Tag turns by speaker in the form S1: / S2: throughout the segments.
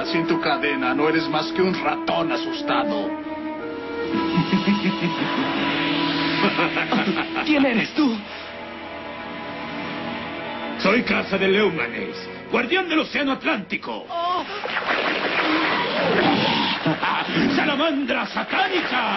S1: Sin tu cadena no eres más que un ratón asustado.
S2: ¿Quién eres tú?
S3: Soy Casa de Leumanes, guardián del Océano Atlántico.
S2: Oh.
S3: ¡Salamandra satánica!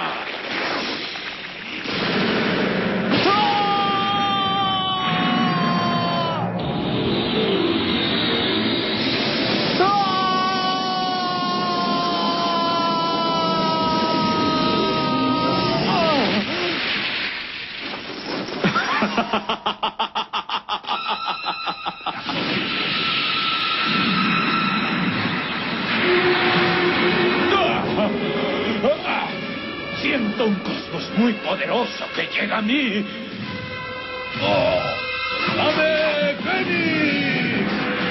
S3: Siento un cosmos muy poderoso que llega a mí. ¡Oh! ¡Ave Fénix!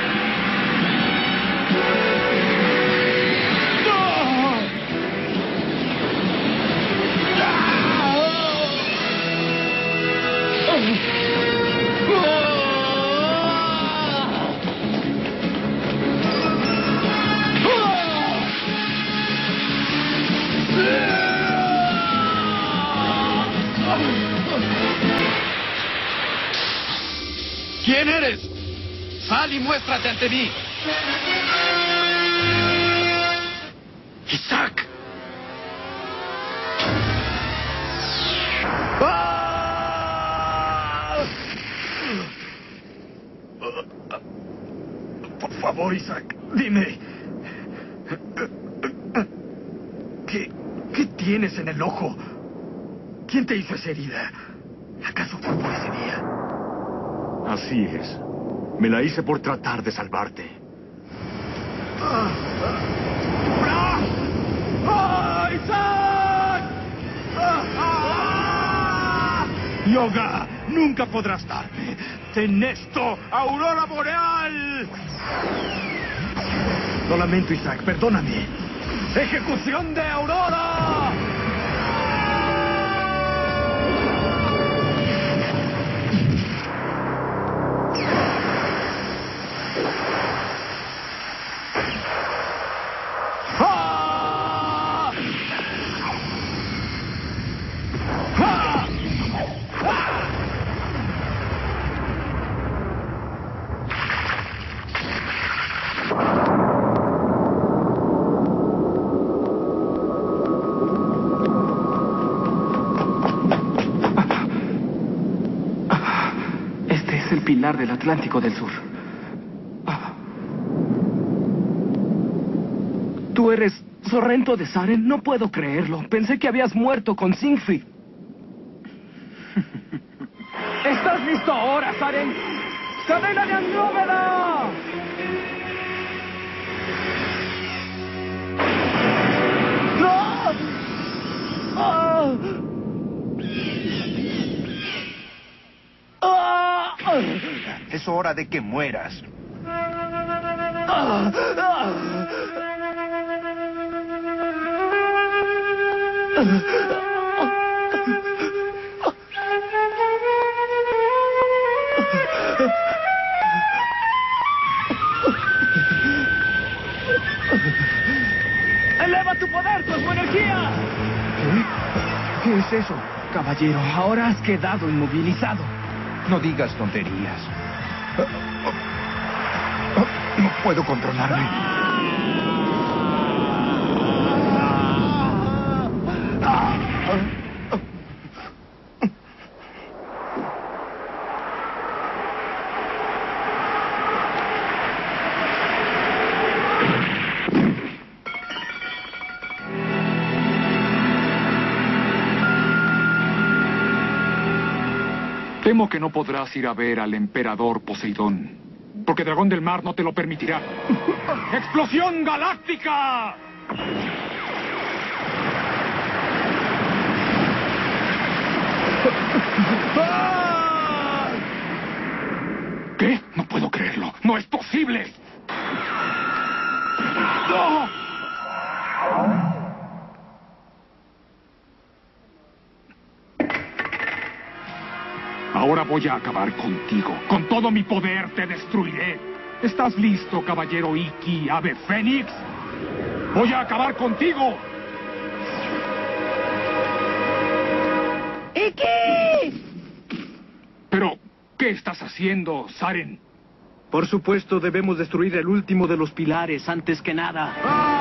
S1: ¿Quién eres? Sal y muéstrate ante mí.
S3: ¡Isaac!
S4: Por favor, Isaac, dime. ¿Qué tienes en el ojo? ¿Quién te hizo esa herida? ¿Acaso fue por ese día?
S5: Así es. Me la hice por tratar de salvarte.
S4: ¡Isaac! Yoga, nunca podrás darme. Ten esto, Aurora Boreal. Lo lamento, Isaac, perdóname. ¡Ejecución de Aurora!
S2: Pilar del Atlántico del Sur. ¿Tú eres Sorrento de Saren? No puedo creerlo. Pensé que habías muerto con Siegfried. ¿Estás listo ahora, Saren? ¡Cadena de Andrómeda! ¡No! ¡Ah!
S6: Es hora de que mueras.
S2: ¡Eleva tu poder, tu energía! ¿Qué es eso? Caballero, ahora has quedado inmovilizado.
S6: No digas tonterías. No puedo controlarme.
S7: Temo que no podrás ir a ver al emperador Poseidón, porque Dragón del Mar no te lo permitirá. ¡Explosión galáctica! ¿Qué? No puedo creerlo. ¡No es posible! ¡No! Ahora voy a acabar contigo. Con todo mi poder te destruiré. ¿Estás listo, caballero Iki, ave Fénix? ¡Voy a acabar contigo!
S2: ¡Iki!
S7: Pero, ¿qué estás haciendo, Saren?
S2: Por supuesto, debemos destruir el último de los pilares antes que nada.